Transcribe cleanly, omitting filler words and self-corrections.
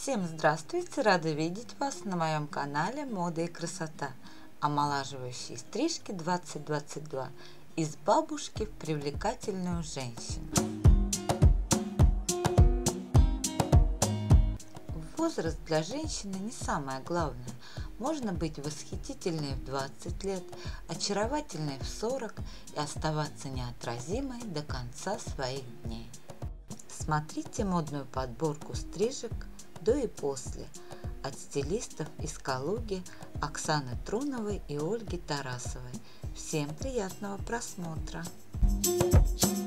Всем здравствуйте! Рада видеть вас на моем канале Мода и красота. Омолаживающие стрижки 2022. Из бабушки в привлекательную женщину. Возраст для женщины не самое главное. Можно быть восхитительной в 20 лет, очаровательной в 40 и оставаться неотразимой до конца своих дней. Смотрите модную подборку стрижек до и после от стилистов из Калуги Оксаны Труновой и Ольги Тарасовой. Всем приятного просмотра!